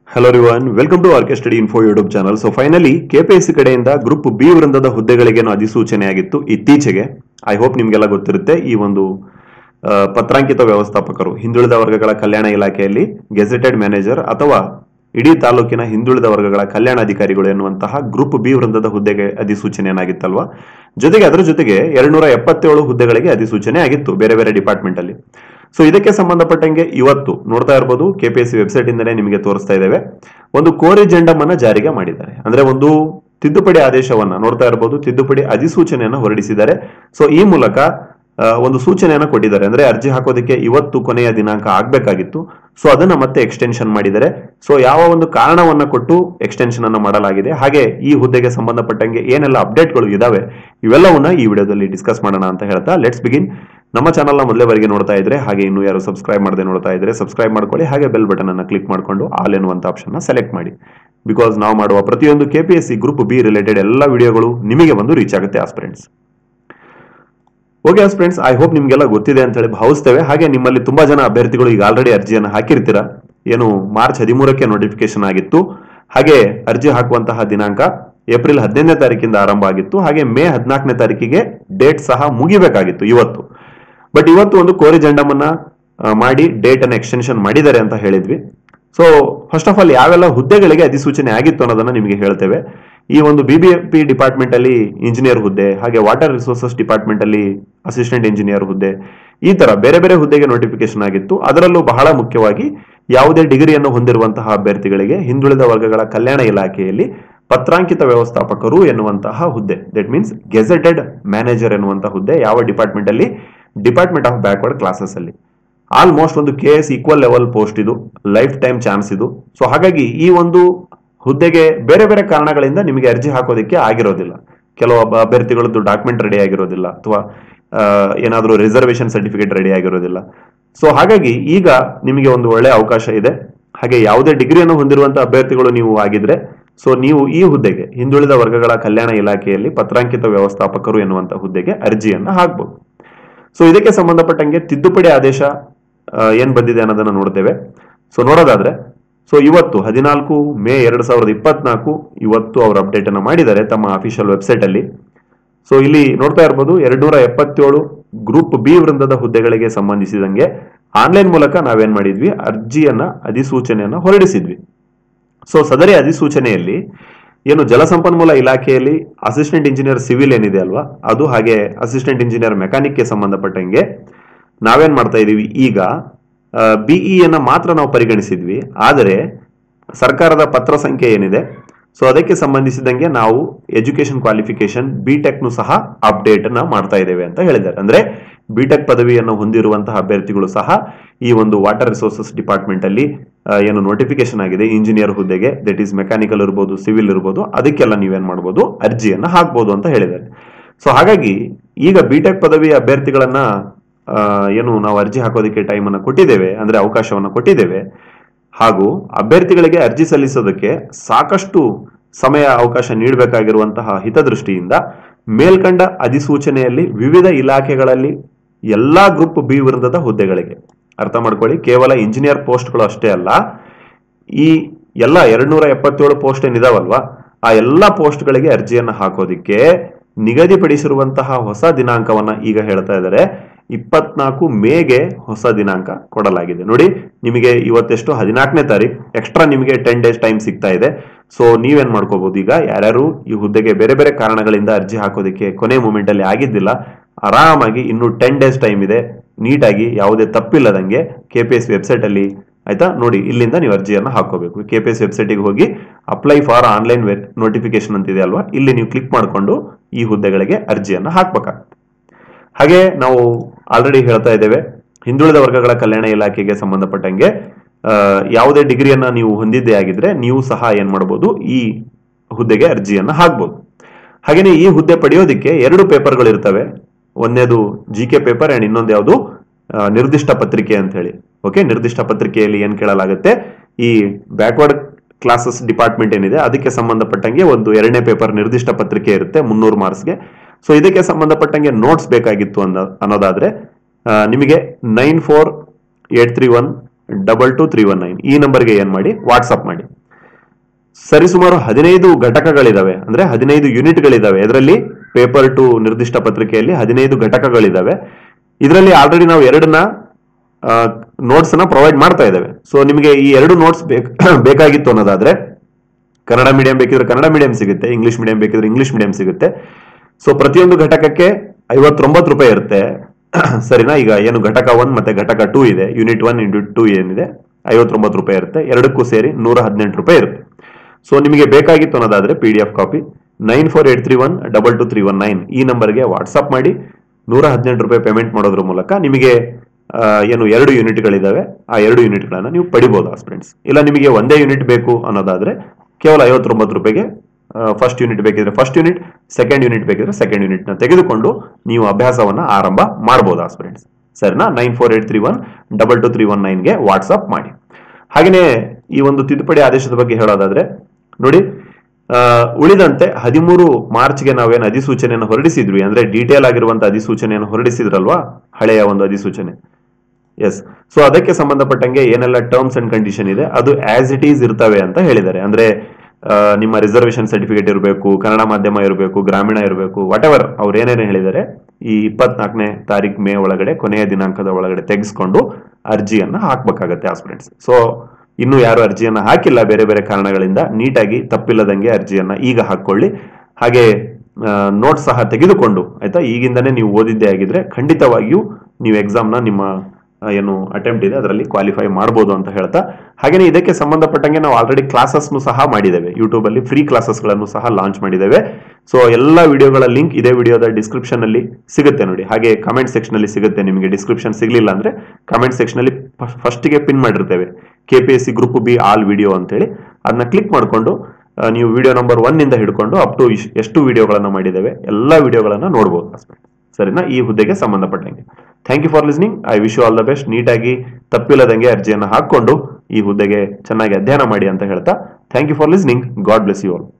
Hello everyone, welcome to RK Study Info YouTube channel. So finally KPSC ಕಡೆಯಿಂದ group B ವೃಂದದ ಹುದ್ದೆಗಳಿಗೆ ಅಧಿಸೂಚನೆ ಆಗಿತ್ತು ಇತ್ತೀಚೆಗೆ. ಐ ಹೋಪ್ ನಿಮಗೆಲ್ಲ ಗೊತ್ತಿರುತ್ತೆ ಈ ಒಂದು ಪತ್ರಾಂಕಿತ ವ್ಯವಸ್ಥಾಪಕರು ಹಿಂದುಳಿದ ವರ್ಗಗಳ ಕಲ್ಯಾಣ ಇಲಾಖೆಯಲ್ಲಿ ಗೆಜೆಟೆಡ್ ಮ್ಯಾನೇಜರ್ ಅಥವಾ ಇಡೀ ತಾಲೂಕಿನ ಹಿಂದುಳಿದ ವರ್ಗಗಳ ಕಲ್ಯಾಣಾಧಿಕಾರಿಗಳು ಎನ್ನುವಂತಹ ಗ್ರೂಪ್ ಬಿ ವೃಂದದ ಹುದ್ದೆಗೆ ಅಧಿಸೂಚನೆ ಏನಾಗಿತ್ತಲ್ವಾ. ಜೊತೆಗೆ ಅದರ ಜೊತೆಗೆ 277 ಹುದ್ದೆಗಳಿಗೆ ಅಧಿಸೂಚನೆ ಆಗಿತ್ತು ಬೇರೆ ಬೇರೆ ಡಿಪಾರ್ಟ್ಮೆಂಟ್ ಅಲ್ಲಿ. ಸೊ ಇದಕ್ಕೆ ಸಂಬಂಧಪಟ್ಟಂಗೆ ಇವತ್ತು ನೋಡ್ತಾ ಇರಬಹುದು ಕೆಪಿಎಸ್ಸಿ ವೆಬ್ಸೈಟ್ ಇಂದನೇ ನಿಮಗೆ ತೋರಿಸ್ತಾ ಇದ್ದೇವೆ. ಒಂದು ಕೋರಿಜೆಂಡಮ್ ಅನ್ನ ಜಾರಿಗೆ ಮಾಡಿದ್ದಾರೆ, ಅಂದ್ರೆ ಒಂದು ತಿದ್ದುಪಡಿ ಆದೇಶವನ್ನ ನೋಡ್ತಾ ಇರಬಹುದು, ತಿದ್ದುಪಡಿ ಅಧಿಸೂಚನೆಯನ್ನ ಹೊರಡಿಸಿದ್ದಾರೆ. ಸೊ ಈ ಮೂಲಕ ಒಂದು ಸೂಚನೆಯನ್ನ ಕೊಟ್ಟಿದ್ದಾರೆ, ಅಂದ್ರೆ ಅರ್ಜಿ ಹಾಕೋದಕ್ಕೆ ಇವತ್ತು ಕೊನೆಯ ದಿನಾಂಕ ಆಗ್ಬೇಕಾಗಿತ್ತು. ಸೊ ಅದನ್ನ ಮತ್ತೆ ಎಕ್ಸ್ಟೆನ್ಷನ್ ಮಾಡಿದ್ದಾರೆ. ಸೊ ಯಾವ ಒಂದು ಕಾರಣವನ್ನ ಕೊಟ್ಟು ಎಕ್ಸ್ಟೆನ್ಷನ್ ಅನ್ನ ಮಾಡಲಾಗಿದೆ, ಹಾಗೆ ಈ ಹುದ್ದೆಗೆ ಸಂಬಂಧಪಟ್ಟಂಗೆ ಏನೆಲ್ಲ ಅಪ್ಡೇಟ್ಗಳು ಇದಾವೆ ಇವೆಲ್ಲವನ್ನ ಈ ವಿಡಿಯೋದಲ್ಲಿ ಡಿಸ್ಕಸ್ ಮಾಡೋಣ ಅಂತ ಹೇಳ್ತಾ ಲೆಟ್ಸ್ ಬಿಗಿನ್. ನಮ್ಮ ಚಾನಲ್ ನ ಮೊದಲೇವರೆಗೆ ನೋಡ್ತಾ ಇದ್ರೆ, ಹಾಗೆ ಇನ್ನು ಯಾರು ಸಬ್ಸ್ಕ್ರೈಬ್ ಮಾಡದೆ ನೋಡ್ತಾ ಇದ್ರೆ ಸಬ್ಸ್ಕ್ರೈಬ್ ಮಾಡ್ಕೊಳ್ಳಿ, ಹಾಗೆ ಬೆಲ್ ಬಟನ್ ಅನ್ನ ಕ್ಲಿಕ್ ಮಾಡ್ಕೊಂಡು ಆಲ್ ಎನ್ನುವಂತ ಆಪ್ಷನ್ ಸೆಲೆಕ್ಟ್ ಮಾಡಿ. ಬಿಕಾಸ್ ನಾವು ಮಾಡುವ ಪ್ರತಿಯೊಂದು ಕೆಪಿಎಸ್ಸಿ ಗ್ರೂಪ್ ಬಿ ರಿಲೇಟೆಡ್ ಎಲ್ಲ ವಿಡಿಯೋಗಳು ನಿಮಗೆ ಒಂದು ರೀಚ್ ಆಗುತ್ತೆ aspirants. Okay aspirants, I hope ನಿಮ್ಗೆಲ್ಲ ಗೊತ್ತಿದೆ ಅಂತ ಹೇಳಿ ಭಾವಿಸ್ತೇವೆ. ಹಾಗೆ ನಿಮ್ಮಲ್ಲಿ ತುಂಬಾ ಜನ ಅಭ್ಯರ್ಥಿಗಳು ಈಗ ಆಲ್ರೆಡಿ ಅರ್ಜಿಯನ್ನು ಹಾಕಿರ್ತೀರಾ. ಏನು ಮಾರ್ಚ್ 13ಕ್ಕೆ ನೋಟಿಫಿಕೇಶನ್ ಆಗಿತ್ತು, ಹಾಗೆ ಅರ್ಜಿ ಹಾಕುವಂತಹ ದಿನಾಂಕ ಏಪ್ರಿಲ್ 15ನೇ ತಾರೀಕಿಂದ ಆರಂಭ ಆಗಿತ್ತು, ಹಾಗೆ ಮೇ 14ನೇ ತಾರೀಕಿಗೆ ಡೇಟ್ ಸಹ ಮುಗಿಬೇಕಾಗಿತ್ತು ಇವತ್ತು. ಬಟ್ ಇವತ್ತು ಒಂದು ಕೋರಿಜೆಂಡಮ್ ಅನ್ನ ಮಾಡಿ ಡೇಟ್ ಅನ್ನ ಎಕ್ಸ್ಟೆನ್ಷನ್ ಮಾಡಿದ್ದಾರೆ ಅಂತ ಹೇಳಿದ್ವಿ. ಸೊ ಫಸ್ಟ್ ಆಫ್ ಆಲ್ ಯಾವೆಲ್ಲ ಹುದ್ದೆಗಳಿಗೆ ಅಧಿಸೂಚನೆ ಆಗಿತ್ತು ಅನ್ನೋದನ್ನ ನಿಮಗೆ ಹೇಳ್ತೇವೆ. ಈ ಒಂದು ಬಿಬಿಎಂಪಿ ಡಿಪಾರ್ಟ್ಮೆಂಟ್ ಅಲ್ಲಿ ಇಂಜಿನಿಯರ್ ಹುದ್ದೆ, ಹಾಗೆ ವಾಟರ್ ರಿಸೋರ್ಸಸ್ ಡಿಪಾರ್ಟ್ಮೆಂಟ್ ಅಲ್ಲಿ ಅಸಿಸ್ಟೆಂಟ್ ಇಂಜಿನಿಯರ್ ಹುದ್ದೆ, ಈ ತರ ಬೇರೆ ಬೇರೆ ಹುದ್ದೆಗೆ ನೋಟಿಫಿಕೇಶನ್ ಆಗಿತ್ತು. ಅದರಲ್ಲೂ ಬಹಳ ಮುಖ್ಯವಾಗಿ ಯಾವುದೇ ಡಿಗ್ರಿಯನ್ನು ಹೊಂದಿರುವಂತಹ ಅಭ್ಯರ್ಥಿಗಳಿಗೆ ಹಿಂದುಳಿದ ವರ್ಗಗಳ ಕಲ್ಯಾಣ ಇಲಾಖೆಯಲ್ಲಿ ಪತ್ರಾಂಕಿತ ವ್ಯವಸ್ಥಾಪಕರು ಎನ್ನುವಂತಹ ಹುದ್ದೆ, ದಟ್ ಮೀನ್ಸ್ ಗೆಜೆಟೆಡ್ ಮ್ಯಾನೇಜರ್ ಎನ್ನುವಂತಹ ಹುದ್ದೆ ಯಾವ ಡಿಪಾರ್ಟ್ಮೆಂಟ್ ಅಲ್ಲಿ, ಡಿಪಾರ್ಟ್ಮೆಂಟ್ ಆಫ್ ಬ್ಯಾಕ್ವರ್ಡ್ ಕ್ಲಾಸಸ್ ಅಲ್ಲಿ. ಆಲ್ಮೋಸ್ಟ್ ಒಂದು KS ಈಕ್ವಲ್ ಲೆವೆಲ್ ಪೋಸ್ಟ್ ಇದು, ಲೈಫ್ ಟೈಮ್ ಚಾನ್ಸ್ ಇದು. ಸೊ ಹಾಗಾಗಿ ಈ ಒಂದು ಹುದ್ದೆಗೆ ಬೇರೆ ಬೇರೆ ಕಾರಣಗಳಿಂದ ನಿಮಗೆ ಅರ್ಜಿ ಹಾಕೋದಕ್ಕೆ ಆಗಿರೋದಿಲ್ಲ. ಕೆಲವು ಅಭ್ಯರ್ಥಿಗಳದ್ದು ಡಾಕ್ಯುಮೆಂಟ್ ರೆಡಿ ಆಗಿರೋದಿಲ್ಲ, ಅಥವಾ ಏನಾದರೂ ರಿಸರ್ವೇಶನ್ ಸರ್ಟಿಫಿಕೇಟ್ ರೆಡಿ ಆಗಿರೋದಿಲ್ಲ. ಸೊ ಹಾಗಾಗಿ ಈಗ ನಿಮಗೆ ಒಂದು ಒಳ್ಳೆ ಅವಕಾಶ ಇದೆ. ಹಾಗೆ ಯಾವುದೇ ಡಿಗ್ರಿಯನ್ನು ಹೊಂದಿರುವಂತಹ ಅಭ್ಯರ್ಥಿಗಳು ನೀವು ಆಗಿದ್ರೆ, ಸೊ ನೀವು ಈ ಹುದ್ದೆಗೆ ಹಿಂದುಳಿದ ವರ್ಗಗಳ ಕಲ್ಯಾಣ ಇಲಾಖೆಯಲ್ಲಿ ಪತ್ರಾಂಕಿತ ವ್ಯವಸ್ಥಾಪಕರು ಎನ್ನುವಂತ ಹುದ್ದೆಗೆ ಅರ್ಜಿಯನ್ನ ಹಾಕಬಹುದು. ಸೊ ಇದಕ್ಕೆ ಸಂಬಂಧಪಟ್ಟಂಗೆ ತಿದ್ದುಪಡಿ ಆದೇಶ ಏನ್ ಬಂದಿದೆ ಅನ್ನೋದನ್ನ ನೋಡ್ತೇವೆ. ಸೊ ನೋಡೋದಾದ್ರೆ, ಸೊ ಇವತ್ತು 14 ಮೇ 2024 ಇವತ್ತು ಅವರು ಅಪ್ಡೇಟ್ ಅನ್ನ ಮಾಡಿದ್ದಾರೆ ತಮ್ಮ ಅಫಿಷಿಯಲ್ ವೆಬ್ಸೈಟ್ ಅಲ್ಲಿ. ಸೊ ಇಲ್ಲಿ ನೋಡ್ತಾ ಇರಬಹುದು 277 ಗ್ರೂಪ್ ಬಿ ವೃಂದದ ಹುದ್ದೆಗಳಿಗೆ ಸಂಬಂಧಿಸಿದಂಗೆ ಆನ್ಲೈನ್ ಮೂಲಕ ನಾವೇನ್ ಮಾಡಿದ್ವಿ, ಅರ್ಜಿಯನ್ನ ಅಧಿಸೂಚನೆಯನ್ನ ಹೊರಡಿಸಿದ್ವಿ. ಸೊ ಸದರಿ ಅಧಿಸೂಚನೆಯಲ್ಲಿ ಏನು ಜಲಸಂಪನ್ಮೂಲ ಇಲಾಖೆಯಲ್ಲಿ ಅಸಿಸ್ಟೆಂಟ್ ಇಂಜಿನಿಯರ್ ಸಿವಿಲ್ ಏನಿದೆ ಅಲ್ವಾ, ಅದು ಹಾಗೆ ಅಸಿಸ್ಟೆಂಟ್ ಇಂಜಿನಿಯರ್ ಮೆಕ್ಯಾನಿಕ್ಗೆ ಸಂಬಂಧಪಟ್ಟಂಗೆ ನಾವೇನ್ ಮಾಡ್ತಾ ಇದೀವಿ, ಈಗ ಬಿಇ ಅನ್ನ ಮಾತ್ರ ನಾವು ಪರಿಗಣಿಸಿದ್ವಿ. ಆದರೆ ಸರ್ಕಾರದ ಪತ್ರ ಸಂಖ್ಯೆ ಏನಿದೆ, ಸೊ ಅದಕ್ಕೆ ಸಂಬಂಧಿಸಿದಂಗೆ ನಾವು ಎಜುಕೇಶನ್ ಕ್ವಾಲಿಫಿಕೇಶನ್ ಬಿಟೆಕ್ನು ಸಹ ಅಪ್ಡೇಟ್ ಅನ್ನ ಮಾಡ್ತಾ ಇದ್ದೇವೆ ಅಂತ ಹೇಳಿದ್ದಾರೆ. ಅಂದ್ರೆ ಬಿಟೆಕ್ ಪದವಿಯನ್ನು ಹೊಂದಿರುವಂತಹ ಅಭ್ಯರ್ಥಿಗಳು ಸಹ ಈ ಒಂದು ವಾಟರ್ ರಿಸೋರ್ಸಸ್ ಡಿಪಾರ್ಟ್ಮೆಂಟ್ ಅಲ್ಲಿ ಏನು ನೋಟಿಫಿಕೇಶನ್ ಆಗಿದೆ ಇಂಜಿನಿಯರ್ ಹುದ್ದೆಗೆ, ದಟ್ ಈಸ್ ಮೆಕ್ಯಾನಿಕಲ್ ಇರ್ಬೋದು, ಸಿವಿಲ್ ಇರ್ಬೋದು, ಅದಕ್ಕೆಲ್ಲ ನೀವೇನ್ ಮಾಡ್ಬೋದು, ಅರ್ಜಿಯನ್ನ ಹಾಕ್ಬೋದು ಅಂತ ಹೇಳಿದ್ದಾರೆ. ಸೊ ಹಾಗಾಗಿ ಈಗ ಬಿಟೆಕ್ ಪದವಿ ಅಭ್ಯರ್ಥಿಗಳನ್ನ ಏನು ನಾವು ಅರ್ಜಿ ಹಾಕೋದಕ್ಕೆ ಟೈಮ್ ಅನ್ನ ಕೊಟ್ಟಿದ್ದೇವೆ, ಅಂದ್ರೆ ಅವಕಾಶವನ್ನ ಕೊಟ್ಟಿದ್ದೇವೆ. ಹಾಗೂ ಅಭ್ಯರ್ಥಿಗಳಿಗೆ ಅರ್ಜಿ ಸಲ್ಲಿಸೋದಕ್ಕೆ ಸಾಕಷ್ಟು ಸಮಯ ಅವಕಾಶ ನೀಡಬೇಕಾಗಿರುವಂತಹ ಹಿತದೃಷ್ಟಿಯಿಂದ ಮೇಲ್ಕಂಡ ಅಧಿಸೂಚನೆಯಲ್ಲಿ ವಿವಿಧ ಇಲಾಖೆಗಳಲ್ಲಿ ಎಲ್ಲಾ ಗ್ರೂಪ್ ಬಿ ವೃಂದದ ಹುದ್ದೆಗಳಿಗೆ, ಅರ್ಥ ಮಾಡ್ಕೊಳ್ಳಿ, ಕೇವಲ ಇಂಜಿನಿಯರ್ ಪೋಸ್ಟ್ಗಳು ಅಷ್ಟೇ ಅಲ್ಲ, ಈ ಎಲ್ಲ 277 ಪೋಸ್ಟ್ ಏನಿದಾವಲ್ವಾ, ಆ ಎಲ್ಲಾ ಪೋಸ್ಟ್ಗಳಿಗೆ ಅರ್ಜಿಯನ್ನ ಹಾಕೋದಿಕ್ಕೆ ನಿಗದಿಪಡಿಸಿರುವಂತಹ ಹೊಸ ದಿನಾಂಕವನ್ನ ಈಗ ಹೇಳ್ತಾ ಇದ್ದಾರೆ. 24 ಮೇಗೆ ಹೊಸ ದಿನಾಂಕ ಕೊಡಲಾಗಿದೆ. ನೋಡಿ, ನಿಮಗೆ ಇವತ್ತೆಷ್ಟು 14ನೇ ತಾರೀಕು, ಎಕ್ಸ್ಟ್ರಾ ನಿಮಗೆ 10 ಡೇಸ್ ಟೈಮ್ ಸಿಗ್ತಾ ಇದೆ. ಸೊ ನೀವೇನ್ ಮಾಡ್ಕೋಬಹುದು, ಈಗ ಯಾರ್ಯಾರು ಈ ಹುದ್ದೆಗೆ ಬೇರೆ ಬೇರೆ ಕಾರಣಗಳಿಂದ ಅರ್ಜಿ ಹಾಕೋದಕ್ಕೆ ಕೊನೆ ಮೂಮೆಂಟ್ ಅಲ್ಲಿ ಆಗಿದ್ದಿಲ್ಲ, ಆರಾಮಾಗಿ ಇನ್ನು 10 ಡೇಸ್ ಟೈಮ್ ಇದೆ, ನೀಟಾಗಿ ಯಾವುದೇ ತಪ್ಪಿಲ್ಲದಂಗೆ ಕೆಪಿಎಸ್ ವೆಬ್ಸೈಟ್ ಅಲ್ಲಿ, ಆಯ್ತಾ, ನೋಡಿ ಇಲ್ಲಿಂದ ನೀವು ಅರ್ಜಿಯನ್ನ ಹಾಕೋಬೇಕು. ಕೆಪಿಎಸ್ ವೆಬ್ಸೈಟ್ಗೆ ಹೋಗಿ ಅಪ್ಲೈ ಫಾರ್ ಆನ್ಲೈನ್ ನೋಟಿಫಿಕೇಶನ್ ಅಂತಿದೆ ಅಲ್ವಾ, ಇಲ್ಲಿ ನೀವು ಕ್ಲಿಕ್ ಮಾಡಿಕೊಂಡು ಈ ಹುದ್ದೆಗಳಿಗೆ ಅರ್ಜಿಯನ್ನ ಹಾಕ್ಬೇಕಾಗುತ್ತೆ. ಹಾಗೆ ನಾವು ಆಲ್ರೆಡಿ ಹೇಳ್ತಾ ಇದ್ದೇವೆ, ಹಿಂದುಳಿದ ವರ್ಗಗಳ ಕಲ್ಯಾಣ ಇಲಾಖೆಗೆ ಸಂಬಂಧಪಟ್ಟಂಗೆ ಯಾವುದೇ ಡಿಗ್ರಿಯನ್ನ ನೀವು ಹೊಂದಿದ್ದೇ ಆಗಿದ್ರೆ ನೀವು ಸಹ ಏನ್ ಮಾಡಬಹುದು, ಈ ಹುದ್ದೆಗೆ ಅರ್ಜಿಯನ್ನ ಹಾಕ್ಬಹುದು. ಹಾಗೇನೆ ಈ ಹುದ್ದೆ ಪಡೆಯೋದಿಕ್ಕೆ 2 ಪೇಪರ್ಗಳು ಇರ್ತವೆ. ಒಂದೇದು GK ಪೇಪರ್ ಅಂಡ್ ಇನ್ನೊಂದು ಯಾವುದು ನಿರ್ದಿಷ್ಟ ಪತ್ರಿಕೆ ಅಂತ ಹೇಳಿ. ಓಕೆ, ನಿರ್ದಿಷ್ಟ ಪತ್ರಿಕೆಯಲ್ಲಿ ಏನ್ ಕೇಳಲಾಗುತ್ತೆ, ಈ ಬ್ಯಾಕ್ವರ್ಡ್ ಕ್ಲಾಸಸ್ ಡಿಪಾರ್ಟ್ಮೆಂಟ್ ಏನಿದೆ ಅದಕ್ಕೆ ಸಂಬಂಧಪಟ್ಟಂಗೆ ಒಂದು 2ನೇ ಪೇಪರ್ ನಿರ್ದಿಷ್ಟ ಪತ್ರಿಕೆ ಇರುತ್ತೆ 300 ಮಾರ್ಕ್ಸ್ಗೆ. ಸೊ ಇದಕ್ಕೆ ಸಂಬಂಧಪಟ್ಟಂಗೆ ನೋಟ್ಸ್ ಬೇಕಾಗಿತ್ತು ಅನ್ನೋದಾದ್ರೆ ನಿಮಗೆ 9483122319 ಈ ನಂಬರ್ಗೆ ಏನ್ ಮಾಡಿ, ವಾಟ್ಸ್ಆಪ್ ಮಾಡಿ. ಸರಿಸುಮಾರು 15 ಘಟಕಗಳಿದಾವೆ, ಅಂದ್ರೆ 15 ಯೂನಿಟ್ಗಳಿದಾವೆ. ಇದರಲ್ಲಿ ಪೇಪರ್ ಟು ನಿರ್ದಿಷ್ಟ ಪತ್ರಿಕೆಯಲ್ಲಿ 15 ಘಟಕಗಳಿದಾವೆ. ಇದರಲ್ಲಿ ಆಲ್ರೆಡಿ ನಾವು 2 ನೋಟ್ಸ್ ಅನ್ನ ಪ್ರೊವೈಡ್ ಮಾಡ್ತಾ ಇದ್ದೇವೆ. ಸೊ ನಿಮಗೆ ಈ 2 ನೋಟ್ಸ್ ಬೇಕಾಗಿತ್ತು ಅನ್ನೋದಾದ್ರೆ ಕನ್ನಡ ಮೀಡಿಯಂ ಬೇಕಿದ್ರೆ ಕನ್ನಡ ಮೀಡಿಯಂ ಸಿಗುತ್ತೆ, ಇಂಗ್ಲಿಷ್ ಮೀಡಿಯಂ ಬೇಕಿದ್ರೆ ಇಂಗ್ಲಿಷ್ ಮೀಡಿಯಂ ಸಿಗುತ್ತೆ. ಸೊ ಪ್ರತಿಯೊಂದು ಘಟಕಕ್ಕೆ 59 ರೂಪಾಯಿ ಇರುತ್ತೆ. ಸರಿನಾ? ಈಗ ಏನು ಘಟಕ 1 ಮತ್ತೆ ಘಟಕ 2 ಇದೆ, ಯೂನಿಟ್ 1 ಯೂನಿಟ್ 2 ಏನಿದೆ 59 ರೂಪಾಯಿ ಇರುತ್ತೆ. ಎರಡಕ್ಕೂ ಸೇರಿ 118 ರೂಪಾಯಿ ಇರುತ್ತೆ. ಸೊ ನಿಮಗೆ ಬೇಕಾಗಿತ್ತು ಅನ್ನೋದಾದ್ರೆ PDF ಕಾಪಿ 9483122319 ಈ ನಂಬರ್ಗೆ ವಾಟ್ಸ್ಆಪ್ ಮಾಡಿ 118 ರೂಪಾಯಿ ಪೇಮೆಂಟ್ ಮಾಡೋದ್ರ ಮೂಲಕ ನಿಮಗೆ ಏನು 2 ಯೂನಿಟ್ಗಳಿದಾವೆ, ಆ 2 ಯೂನಿಟ್ಗಳನ್ನ ನೀವು ಪಡಿಬಹುದು ಫ್ರೆಂಡ್ಸ್. ಇಲ್ಲ ನಿಮಗೆ ಒಂದೇ ಯೂನಿಟ್ ಬೇಕು ಅನ್ನೋದಾದ್ರೆ ಕೇವಲ 59 ರೂಪಾಯಿಗೆ ಫಸ್ಟ್ ಯೂನಿಟ್ ಬೇಕಿದ್ರೆ ಫಸ್ಟ್ ಯೂನಿಟ್, ಸೆಕೆಂಡ್ ಯೂನಿಟ್ ಬೇಕಿದ್ರೆ ಸೆಕೆಂಡ್ ಯೂನಿಟ್ ನ ತೆಗೆದುಕೊಂಡು ನೀವು ಅಭ್ಯಾಸವನ್ನ ಆರಂಭ ಮಾಡಬಹುದು ಫ್ರೆಂಡ್ಸ್. ಸರಿನಾ? 9483122319 ಗೆ ವಾಟ್ಸ್ಆಪ್ ಮಾಡಿ. ಹಾಗೆಯೇ ಈ ಒಂದು ತಿದ್ದುಪಡಿ ಆದೇಶದ ಬಗ್ಗೆ ಹೇಳೋದಾದ್ರೆ ನೋಡಿ, ಉಳಿದಂತೆ 13 ಮಾರ್ಚ್ಗೆ ನಾವೇನು ಅಧಿಸೂಚನೆಯನ್ನು ಹೊರಡಿಸಿದ್ವಿ, ಅಂದ್ರೆ ಡೀಟೇಲ್ ಆಗಿರುವಂತಹ ಅಧಿಸೂಚನೆಯನ್ನು ಹೊರಡಿಸಿದ್ರಲ್ವಾ, ಹಳೆಯ ಒಂದು ಅಧಿಸೂಚನೆ. ಎಸ್. ಸೊ ಅದಕ್ಕೆ ಸಂಬಂಧಪಟ್ಟಂಗೆ ಏನೆಲ್ಲ ಟರ್ಮ್ಸ್ ಅಂಡ್ ಕಂಡೀಷನ್ ಇದೆ ಅದು ಆಸ್ ಇಟ್ ಈಸ್ ಇರ್ತವೆ ಅಂತ ಹೇಳಿದ್ದಾರೆ. ಅಂದ್ರೆ ನಿಮ್ಮ ರಿಸರ್ವೇಶನ್ ಸರ್ಟಿಫಿಕೇಟ್ ಇರಬೇಕು, ಕನ್ನಡ ಮಾಧ್ಯಮ ಇರಬೇಕು, ಗ್ರಾಮೀಣ ಇರಬೇಕು, ವಾಟ್ ಎವರ್ ಅವ್ರು ಏನೇನು ಹೇಳಿದ್ದಾರೆ ಈ 24ನೇ ತಾರೀಕು ಮೇ ಒಳಗಡೆ, ಕೊನೆಯ ದಿನಾಂಕದ ಒಳಗಡೆ ತೆಗೆಸ್ಕೊಂಡು ಅರ್ಜಿಯನ್ನ ಹಾಕ್ಬೇಕಾಗತ್ತೆ ಆಸ್ಪಿರೆಂಟ್ಸ್. ಸೊ ಇನ್ನು ಯಾರು ಅರ್ಜಿಯನ್ನ ಹಾಕಿಲ್ಲ ಬೇರೆ ಬೇರೆ ಕಾರಣಗಳಿಂದ, ನೀಟಾಗಿ ತಪ್ಪಿಲ್ಲದಂಗೆ ಅರ್ಜಿಯನ್ನ ಈಗ ಹಾಕೊಳ್ಳಿ. ಹಾಗೆ ನೋಟ್ ಸಹ ತೆಗೆದುಕೊಂಡು, ಆಯ್ತಾ, ಈಗಿಂದನೇ ನೀವು ಓದಿದ್ದೇ ಆಗಿದ್ರೆ ಖಂಡಿತವಾಗಿಯೂ ನೀವು ಎಕ್ಸಾಮ್ನ ನಿಮ್ಮ ಏನು ಅಟೆಂಪ್ಟ್ ಇದೆ ಅದರಲ್ಲಿ ಕ್ವಾಲಿಫೈ ಮಾಡಬಹುದು ಅಂತ ಹೇಳ್ತಾ, ಹಾಗೇನೆ ಇದಕ್ಕೆ ಸಂಬಂಧಪಟ್ಟಂಗೆ ನಾವು ಆಲ್ರೆಡಿ ಕ್ಲಾಸಸ್ ಸಹ ಮಾಡಿದ್ದೇವೆ. ಯೂಟ್ಯೂಬ್ ಅಲ್ಲಿ ಫ್ರೀ ಕ್ಲಾಸಸ್ ಗಳನ್ನು ಸಹ ಲಾಂಚ್ ಮಾಡಿದ್ದೇವೆ. ಸೊ ಎಲ್ಲ ವಿಡಿಯೋಗಳ ಲಿಂಕ್ ಇದೇ ವಿಡಿಯೋದ ಡಿಸ್ಕ್ರಿಪ್ಷನ್ ಅಲ್ಲಿ ಸಿಗುತ್ತೆ ನೋಡಿ. ಹಾಗೆ ಕಮೆಂಟ್ ಸೆಕ್ಷನ್ ಅಲ್ಲಿ ಸಿಗುತ್ತೆ. ನಿಮಗೆ ಡಿಸ್ಕ್ರಿಪ್ಷನ್ ಸಿಗ್ಲಿಲ್ಲ ಅಂದ್ರೆ ಕಮೆಂಟ್ ಸೆಕ್ಷನ್ ಅಲ್ಲಿ ಫಸ್ಟ್ ಗೆ ಪಿನ್ ಮಾಡಿರ್ತೇವೆ KPSC group B all video ಅಂತೇಳಿ. ಅದನ್ನ ಕ್ಲಿಕ್ ಮಾಡಿಕೊಂಡು ನೀವು ವಿಡಿಯೋ ನಂಬರ್ 1 ಇಂದ ಹಿಡ್ಕೊಂಡು ಅಪ್ ಟು ಎಷ್ಟು ವಿಡಿಯೋಗಳನ್ನ ಮಾಡಿದ್ದೇವೆ ಎಲ್ಲ ವಿಡಿಯೋಗಳನ್ನ ನೋಡಬಹುದು. ಸರಿನಾ? ಈ ಹುದ್ದೆಗೆ ಸಂಬಂಧಪಟ್ಟಂಗೆ. Thank you for listening. I wish you all the best. ನೀಟಾಗಿ ತಪ್ಪಿಲ್ಲದಂಗೆ ಅರ್ಜಿಯನ್ನು ಹಾಕೊಂಡು ಈ ಹುದ್ದೆಗೆ ಚೆನ್ನಾಗಿ ಅಧ್ಯಯನ ಮಾಡಿ ಅಂತ ಹೇಳ್ತಾ thank you for listening. God bless you all.